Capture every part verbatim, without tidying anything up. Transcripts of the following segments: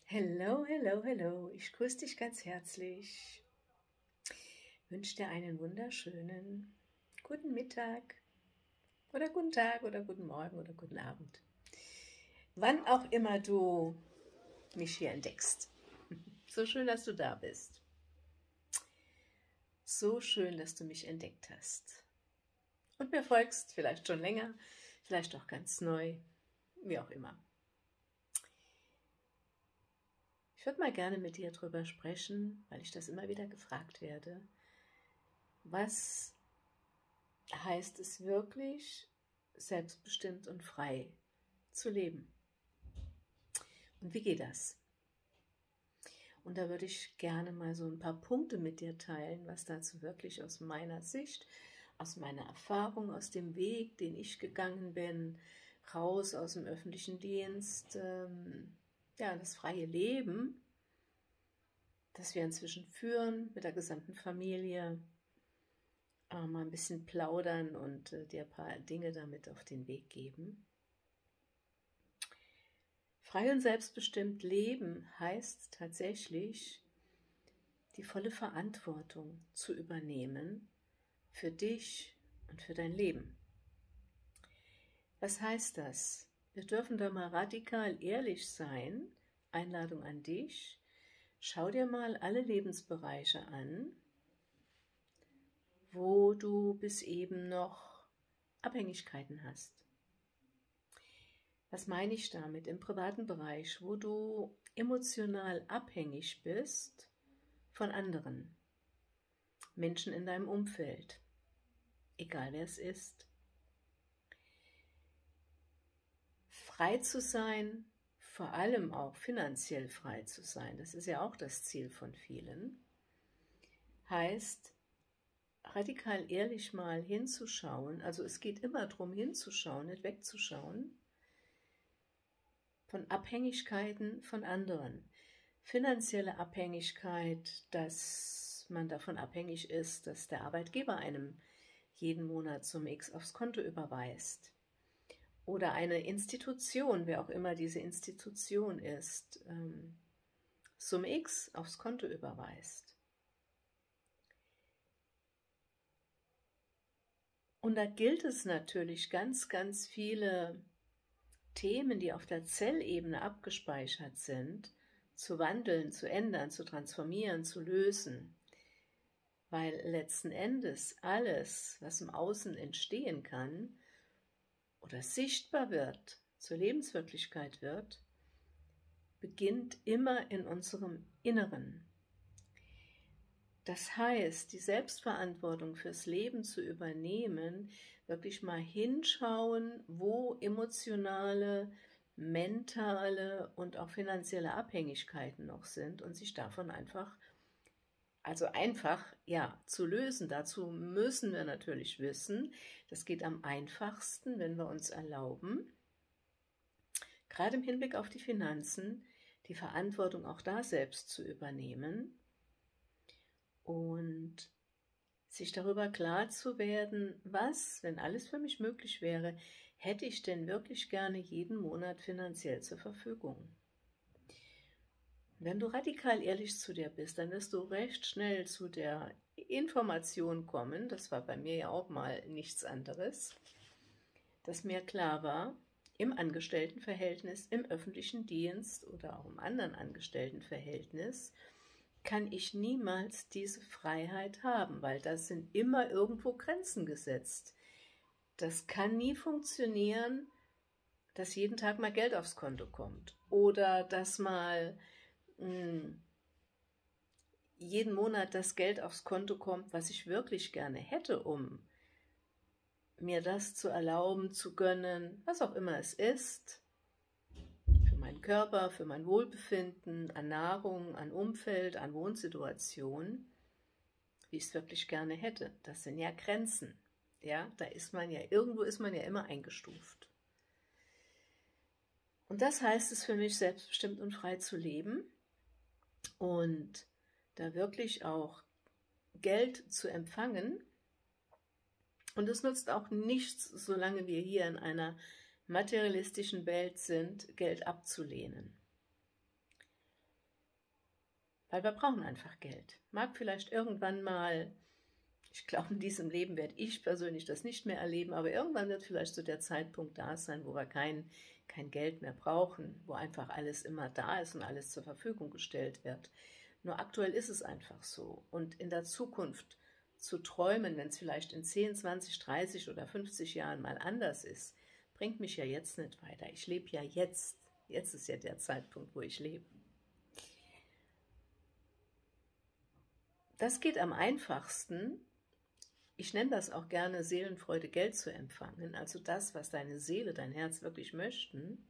Hello, hello, hello. Ich grüße dich ganz herzlich. Wünsche dir einen wunderschönen guten Mittag oder guten Tag oder guten Morgen oder guten Abend. Wann auch immer du mich hier entdeckst. So schön, dass du da bist. So schön, dass du mich entdeckt hast. Und mir folgst, vielleicht schon länger, vielleicht auch ganz neu, wie auch immer. Ich würde mal gerne mit dir darüber sprechen, weil ich das immer wieder gefragt werde. Was heißt es wirklich, selbstbestimmt und frei zu leben? Und wie geht das? Und da würde ich gerne mal so ein paar Punkte mit dir teilen, was dazu wirklich aus meiner Sicht, aus meiner Erfahrung, aus dem Weg, den ich gegangen bin, raus aus dem öffentlichen Dienst, ähm, ja, das freie Leben, das wir inzwischen führen mit der gesamten Familie, äh, mal ein bisschen plaudern und äh, dir ein paar Dinge damit auf den Weg geben. Frei und selbstbestimmt leben heißt tatsächlich, die volle Verantwortung zu übernehmen für dich und für dein Leben. Was heißt das? Wir dürfen da mal radikal ehrlich sein. Einladung an dich. Schau dir mal alle Lebensbereiche an, wo du bis eben noch Abhängigkeiten hast. Was meine ich damit? Im privaten Bereich, wo du emotional abhängig bist von anderen Menschen in deinem Umfeld, egal wer es ist. Frei zu sein, vor allem auch finanziell frei zu sein, das ist ja auch das Ziel von vielen, heißt radikal ehrlich mal hinzuschauen, also es geht immer darum hinzuschauen, nicht wegzuschauen, von Abhängigkeiten von anderen. Finanzielle Abhängigkeit, dass man davon abhängig ist, dass der Arbeitgeber einem jeden Monat Summe X aufs Konto überweist. Oder eine Institution, wer auch immer diese Institution ist, ähm, Summe X aufs Konto überweist. Und da gilt es natürlich, ganz, ganz viele Themen, die auf der Zellebene abgespeichert sind, zu wandeln, zu ändern, zu transformieren, zu lösen. Weil letzten Endes alles, was im Außen entstehen kann oder sichtbar wird, zur Lebenswirklichkeit wird, beginnt immer in unserem Inneren. Das heißt, die Selbstverantwortung fürs Leben zu übernehmen, wirklich mal hinschauen, wo emotionale, mentale und auch finanzielle Abhängigkeiten noch sind und sich davon einfach, also einfach, ja, zu lösen. Dazu müssen wir natürlich wissen, das geht am einfachsten, wenn wir uns erlauben, gerade im Hinblick auf die Finanzen, die Verantwortung auch da selbst zu übernehmen, und sich darüber klar zu werden, was, wenn alles für mich möglich wäre, hätte ich denn wirklich gerne jeden Monat finanziell zur Verfügung. Wenn du radikal ehrlich zu dir bist, dann wirst du recht schnell zu der Information kommen, das war bei mir ja auch mal nichts anderes, dass mir klar war, im Angestelltenverhältnis, im öffentlichen Dienst oder auch im anderen Angestelltenverhältnis, kann ich niemals diese Freiheit haben, weil da sind immer irgendwo Grenzen gesetzt. Das kann nie funktionieren, dass jeden Tag mal Geld aufs Konto kommt oder dass mal mh, jeden Monat das Geld aufs Konto kommt, was ich wirklich gerne hätte, um mir das zu erlauben, zu gönnen, was auch immer es ist, für meinen Körper, für mein Wohlbefinden, an Nahrung, an Umfeld, an Wohnsituation, wie ich es wirklich gerne hätte. Das sind ja Grenzen. Ja, da ist man ja, irgendwo ist man ja immer eingestuft. Und das heißt es für mich, selbstbestimmt und frei zu leben und da wirklich auch Geld zu empfangen. Und es nutzt auch nichts, solange wir hier in einer materialistischen Welt sind, Geld abzulehnen. Weil wir brauchen einfach Geld. Mag vielleicht irgendwann mal, ich glaube, in diesem Leben werde ich persönlich das nicht mehr erleben, aber irgendwann wird vielleicht so der Zeitpunkt da sein, wo wir kein, kein Geld mehr brauchen, wo einfach alles immer da ist und alles zur Verfügung gestellt wird. Nur aktuell ist es einfach so. Und in der Zukunft zu träumen, wenn es vielleicht in zehn, zwanzig, dreißig oder fünfzig Jahren mal anders ist, bringt mich ja jetzt nicht weiter. Ich lebe ja jetzt. Jetzt ist ja der Zeitpunkt, wo ich lebe. Das geht am einfachsten. Ich nenne das auch gerne Seelenfreude, Geld zu empfangen. Also das, was deine Seele, dein Herz wirklich möchten.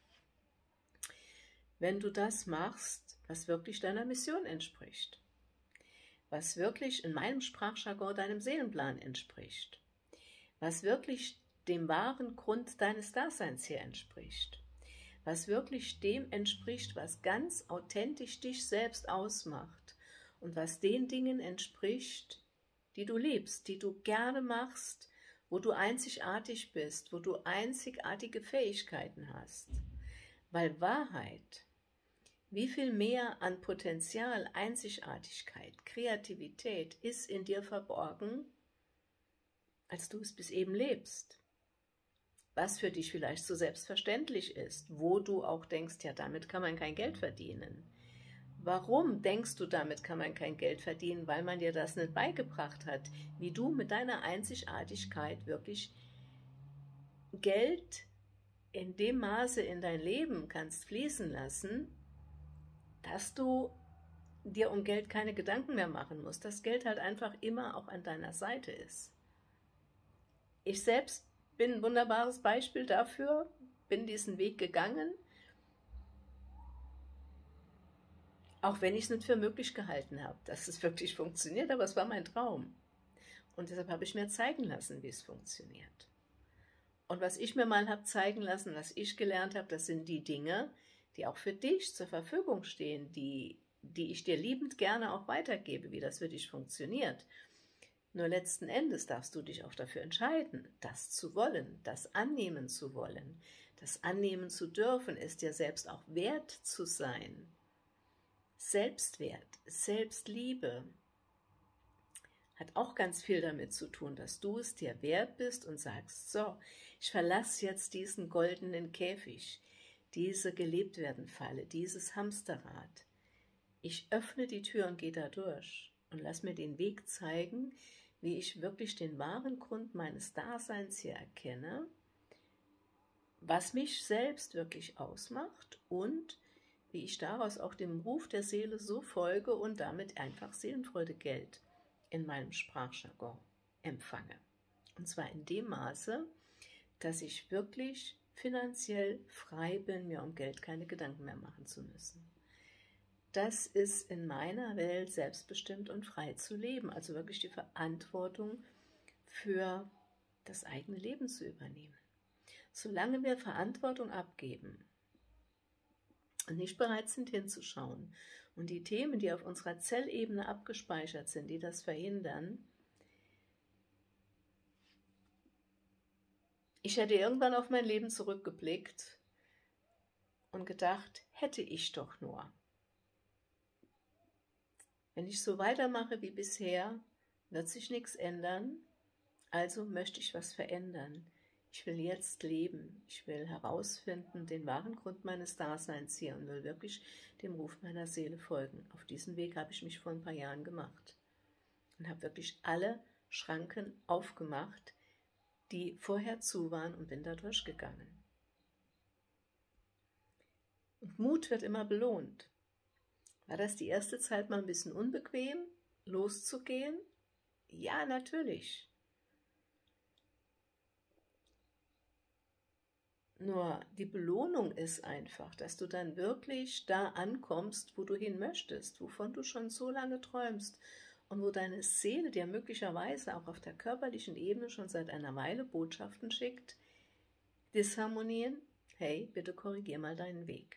Wenn du das machst, was wirklich deiner Mission entspricht. Was wirklich in meinem Sprachjargon deinem Seelenplan entspricht. Was wirklich dem wahren Grund deines Daseins hier entspricht. Was wirklich dem entspricht, was ganz authentisch dich selbst ausmacht. Und was den Dingen entspricht, die du liebst, die du gerne machst, wo du einzigartig bist, wo du einzigartige Fähigkeiten hast. Weil Wahrheit, wie viel mehr an Potenzial, Einzigartigkeit, Kreativität ist in dir verborgen, als du es bis eben lebst. Was für dich vielleicht so selbstverständlich ist, wo du auch denkst, ja, damit kann man kein Geld verdienen. Warum denkst du, damit kann man kein Geld verdienen? Weil man dir das nicht beigebracht hat, wie du mit deiner Einzigartigkeit wirklich Geld in dem Maße in dein Leben kannst fließen lassen, dass du dir um Geld keine Gedanken mehr machen musst, dass Geld halt einfach immer auch an deiner Seite ist. Ich selbst bin ein wunderbares Beispiel dafür, bin diesen Weg gegangen, auch wenn ich es nicht für möglich gehalten habe, dass es wirklich funktioniert, aber es war mein Traum. Und deshalb habe ich mir zeigen lassen, wie es funktioniert. Und was ich mir mal habe zeigen lassen, was ich gelernt habe, das sind die Dinge, die auch für dich zur Verfügung stehen, die, die ich dir liebend gerne auch weitergebe, wie das für dich funktioniert. Nur letzten Endes darfst du dich auch dafür entscheiden, das zu wollen, das annehmen zu wollen. Das annehmen zu dürfen, ist dir selbst auch wert zu sein. Selbstwert, Selbstliebe hat auch ganz viel damit zu tun, dass du es dir wert bist und sagst, so, ich verlasse jetzt diesen goldenen Käfig, diese Gelebt-werden-Falle, dieses Hamsterrad. Ich öffne die Tür und gehe da durch und lass mir den Weg zeigen, wie ich wirklich den wahren Grund meines Daseins hier erkenne, was mich selbst wirklich ausmacht und wie ich daraus auch dem Ruf der Seele so folge und damit einfach Seelenfreude, Geld in meinem Sprachjargon empfange. Und zwar in dem Maße, dass ich wirklich finanziell frei bin, mir um Geld keine Gedanken mehr machen zu müssen. Das ist in meiner Welt selbstbestimmt und frei zu leben, also wirklich die Verantwortung für das eigene Leben zu übernehmen. Solange wir Verantwortung abgeben und nicht bereit sind hinzuschauen und die Themen, die auf unserer Zellebene abgespeichert sind, die das verhindern, ich hätte irgendwann auf mein Leben zurückgeblickt und gedacht, hätte ich doch nur. Wenn ich so weitermache wie bisher, wird sich nichts ändern, also möchte ich was verändern. Ich will jetzt leben, ich will herausfinden, den wahren Grund meines Daseins hier und will wirklich dem Ruf meiner Seele folgen. Auf diesen Weg habe ich mich vor ein paar Jahren gemacht und habe wirklich alle Schranken aufgemacht, die vorher zu waren und bin da durchgegangen. Und Mut wird immer belohnt. War das die erste Zeit mal ein bisschen unbequem, loszugehen? Ja, natürlich. Nur die Belohnung ist einfach, dass du dann wirklich da ankommst, wo du hin möchtest, wovon du schon so lange träumst und wo deine Seele dir möglicherweise auch auf der körperlichen Ebene schon seit einer Weile Botschaften schickt, Disharmonien, hey, bitte korrigier mal deinen Weg.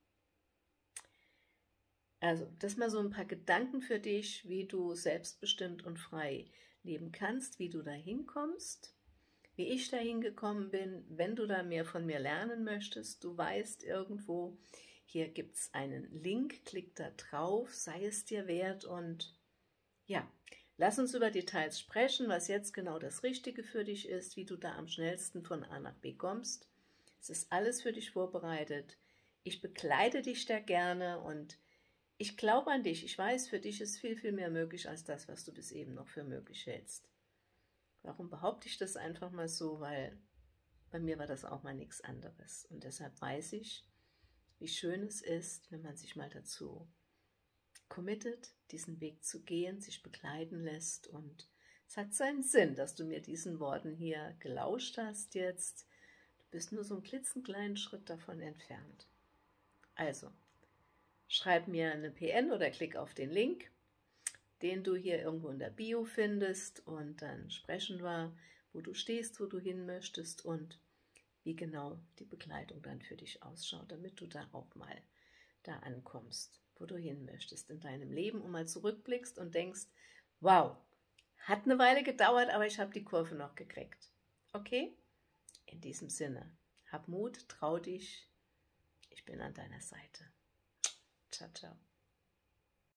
Also, das mal so ein paar Gedanken für dich, wie du selbstbestimmt und frei leben kannst, wie du da hinkommst. Wie ich dahin gekommen bin, wenn du da mehr von mir lernen möchtest, du weißt irgendwo, Hier gibt es einen Link, klick da drauf, sei es dir wert und ja, lass uns über Details sprechen, was jetzt genau das Richtige für dich ist, wie du da am schnellsten von A nach B kommst. Es ist alles für dich vorbereitet. Ich begleite dich da gerne und ich glaube an dich. Ich weiß, für dich ist viel, viel mehr möglich als das, was du bis eben noch für möglich hältst. Warum behaupte ich das einfach mal so? Weil bei mir war das auch mal nichts anderes. Und deshalb weiß ich, wie schön es ist, wenn man sich mal dazu committet, diesen Weg zu gehen, sich begleiten lässt. Und es hat seinen Sinn, dass du mir diesen Worten hier gelauscht hast jetzt. Du bist nur so einen klitzekleinen Schritt davon entfernt. Also, schreib mir eine P N oder klick auf den Link, den du hier irgendwo in der Bio findest, und dann sprechen wir, wo du stehst, wo du hin möchtest und wie genau die Begleitung dann für dich ausschaut, damit du da auch mal da ankommst, wo du hin möchtest in deinem Leben und mal zurückblickst und denkst, wow, hat eine Weile gedauert, aber ich habe die Kurve noch gekriegt. Okay? In diesem Sinne, hab Mut, trau dich, ich bin an deiner Seite. Ciao, ciao.